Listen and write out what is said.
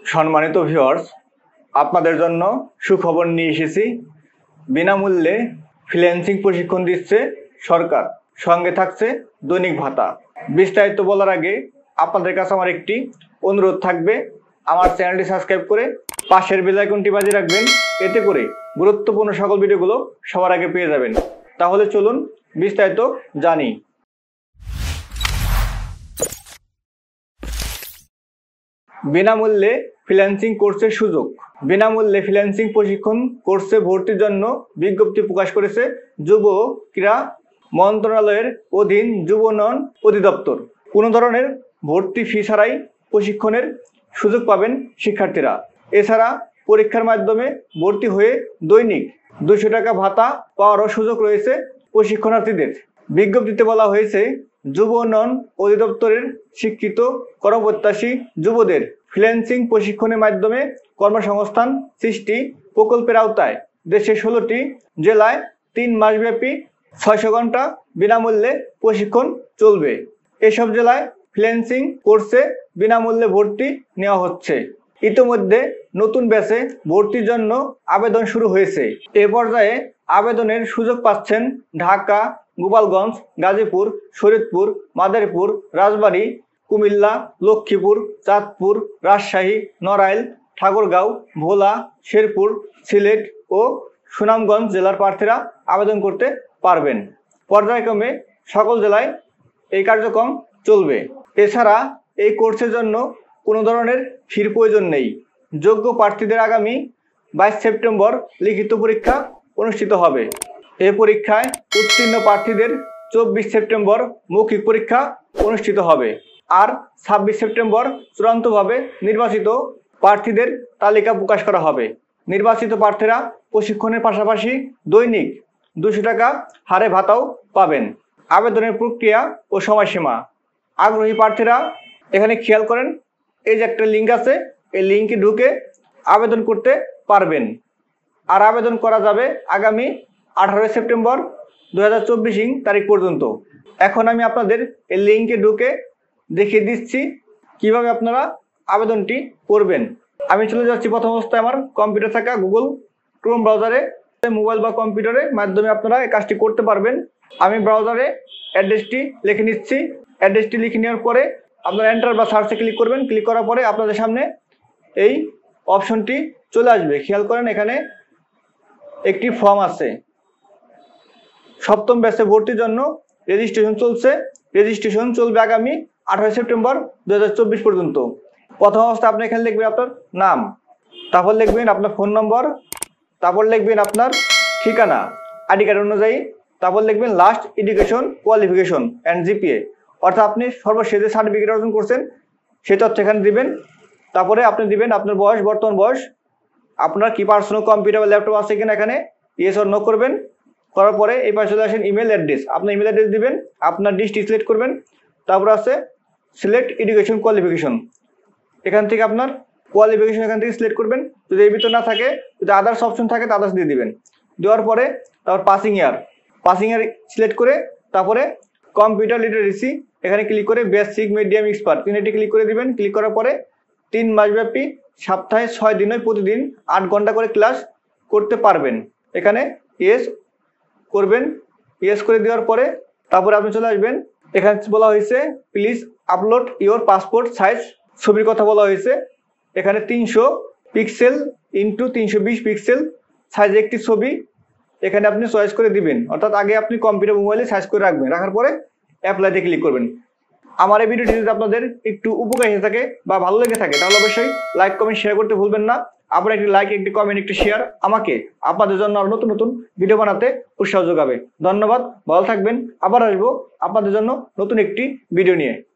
সম্মানিত ভিউয়ার্স, আপনাদের জন্য সুখবর নিয়ে এসেছি। বিনামূল্যে ফ্রিল্যান্সিং প্রশিক্ষণ দিচ্ছে সরকার, সঙ্গে থাকছে দৈনিক ভাতা। বিস্তারিত বলার আগে আপনাদের কাছে আমার একটি অনুরোধ থাকবে, আমার চ্যানেলটি সাবস্ক্রাইব করে পাশের বেল আইকনটি বাজিয়ে রাখবেন। এতে করে গুরুত্বপূর্ণ সকল ভিডিওগুলো সবার আগে পেয়ে যাবেন। তাহলে চলুন বিস্তারিত জানি। বিনামূল্যে ফ্রিল্যান্সিং কোর্সের সুযোগ। বিনামূল্যে ফ্রিল্যান্সিং প্রশিক্ষণ কোর্সে ভর্তির জন্য বিজ্ঞপ্তি প্রকাশ করেছে যুব ও ক্রীড়া মন্ত্রণালয়ের অধীন যুব উন্নয়ন অধিদপ্তর। কোনো ধরনের ভর্তি ফি ছাড়াই প্রশিক্ষণের সুযোগ পাবেন শিক্ষার্থীরা। এছাড়া পরীক্ষার মাধ্যমে ভর্তি হয়ে দৈনিক 200 টাকা ভাতা পাওয়ারও সুযোগ রয়েছে প্রশিক্ষণার্থীদের। বিজ্ঞপ্তিতে বলা হয়েছে, যুব উন্নয়ন অধিদপ্তরের স্বীকৃত কর্মপ্রত্যাশী যুবদের ফ্রিল্যান্সিং প্রশিক্ষণের মাধ্যমে কর্মসংস্থান সৃষ্টি প্রকল্পের আওতায় দেশের 16টি জেলায় 3 মাসব্যাপী 600 ঘন্টা বিনামূল্যে প্রশিক্ষণ চলবে। এসব জেলায় ফ্রিল্যান্সিং কোর্সে বিনামূল্যে ভর্তি নেওয়া হচ্ছে। ইতিমধ্যে নতুন ব্যাচে ভর্তির জন্য আবেদন শুরু হয়েছে। এ পর্যায়ে আবেদনের সুযোগ পাচ্ছেন ঢাকা, গোপালগঞ্জ, গাজীপুর, শরীয়তপুর, মাদারীপুর, রাজবাড়ী, কুমিল্লা, লক্ষ্মীপুর, চাঁদপুর, রাজশাহী, নড়াইল, ঠাকুরগাঁও, ভোলা, শেরপুর, সিলেট ও সুনামগঞ্জ জেলার প্রার্থীরা আবেদন করতে পারবেন। পর্যায়ক্রমে সকল জেলায় এই কার্যক্রম চলবে। এছাড়া এই কোর্সের জন্য কোনো ধরনের ফির প্রয়োজন নেই। যোগ্য প্রার্থীদের আগামী 22 সেপ্টেম্বর লিখিত পরীক্ষা অনুষ্ঠিত হবে। এই পরীক্ষায় উত্তীর্ণ প্রার্থীদের 24 সেপ্টেম্বর মৌখিক পরীক্ষা অনুষ্ঠিত হবে। আর 26 সেপ্টেম্বর চূড়ান্তভাবে নির্বাচিত প্রার্থীদের তালিকা প্রকাশ করা হবে। নির্বাচিত প্রার্থীরা প্রশিক্ষণের পাশাপাশি দৈনিক 200 টাকা হারে ভাতাও পাবেন। আবেদনের প্রক্রিয়া ও সময়সীমা। আগ্রহী প্রার্থীরা এখানে খেয়াল করেন, এই যে একটা লিঙ্ক আছে, এই লিঙ্কে ঢুকে আবেদন করতে পারবেন। আর আবেদন করা যাবে আগামী 18 সেপ্টেম্বর 2024 তারিখ পর্যন্ত। এখন আমি আপনাদের এই লিঙ্কে ঢুকে দেখিয়ে দিচ্ছি কিভাবে আপনারা আবেদনটি করবেন। আমি চলে যাচ্ছি প্রথম অবস্থায় আমার কম্পিউটার থাকা গুগল ক্রোম ব্রাউজারে। মোবাইল বা কম্পিউটারের মাধ্যমে আপনারা এই কাজটি করতে পারবেন। আমি ব্রাউজারে অ্যাড্রেসটি লিখে নিচ্ছি। অ্যাড্রেসটি লিখে নেওয়ার পরে আপনারা এন্টার বা সার্চে ক্লিক করবেন। ক্লিক করার পরে আপনাদের সামনে এই অপশনটি চলে আসবে। খেয়াল করেন, এখানে একটি ফর্ম আছে। সপ্তম ব্যাচে ভর্তির জন্য রেজিস্ট্রেশন চলছে। রেজিস্ট্রেশন চলবে আগামী 18 সেপ্টেম্বর 2024 পর্যন্ত। প্রথম অবস্থায় আপনি এখানে লিখবেন আপনার নাম, তারপর লিখবেন আপনার ফোন নম্বর, তারপর লিখবেন আপনার ঠিকানা আইডি কার্ড অনুযায়ী, তারপর লিখবেন last education qualification and GPA, অর্থাৎ আপনি সর্বশেষ যে সার্টিফিকেট অর্জন করছেন সেই তথ্য এখানে দিবেন। তারপরে আপনি দিবেন আপনার বয়স, বর্তমান বয়স, আপনার কি পার্সোনাল কম্পিউটার বা ল্যাপটপ আছে কিনা, এখানে ইয়েস অর নো করবেন। করার পরে এই পাশে চলে আসেন ইমেল অ্যাড্রেস, আপনার ইমেল অ্যাড্রেস দিবেন, আপনার ডিস্ট্রিক্ট সিলেক্ট করবেন। তারপর আছে সিলেক্ট এডুকেশন কোয়ালিফিকেশন, এখান থেকে আপনার কোয়ালিফিকেশন এখান থেকে সিলেক্ট করবেন। যদি এর ভিতর না থাকে, যদি আদার্স অপশন থাকে তো আদার্স দিয়ে দিবেন। দেওয়ার পরে তারপর পাসিং ইয়ার সিলেক্ট করে তারপরে কম্পিউটার লিটারেসি এখানে ক্লিক করে বেসিক, মিডিয়াম, এক্সপার্ট তিনটি ক্লিক করে দিবেন। ক্লিক করার পরে 3 মাসব্যাপী সপ্তাহে 6 দিন প্রতিদিন 8 ঘন্টা করে ক্লাস করতে পারবেন। এখানে ইয়েস করবেন। ইয়েস করে দেওয়ার পরে তারপরে আপনি চলে আসবেন। এখানে বলা হয়েছে please upload your passport size ছবির কথা বলা হয়েছে। এখানে 300 পিক্সেল ইন্টু 320 পিক্সেল সাইজে একটি ছবি এখানে আপনি চয়েস করে দিবেন। অর্থাৎ আগে আপনি কম্পিউটার মোবাইলে সাইজ করে রাখবেন, রাখার পরে অ্যাপ্লাইতে ক্লিক করবেন। আমার এই ভিডিওটি যদি আপনাদের একটু উপকার হয়ে থাকে বা ভালো লেগে থাকে তাহলে অবশ্যই লাইক, কমেন্ট, শেয়ার করতে ভুলবেন না। আপনার একটি লাইক, একটি কমেন্ট, একটি শেয়ার আমাকে আপনাদের জন্য আরো নতুন নতুন ভিডিও বানাতে উৎসাহ যোগাবে। ধন্যবাদ, ভালো থাকবেন। আবার আসবো আপনাদের জন্য নতুন একটি ভিডিও নিয়ে।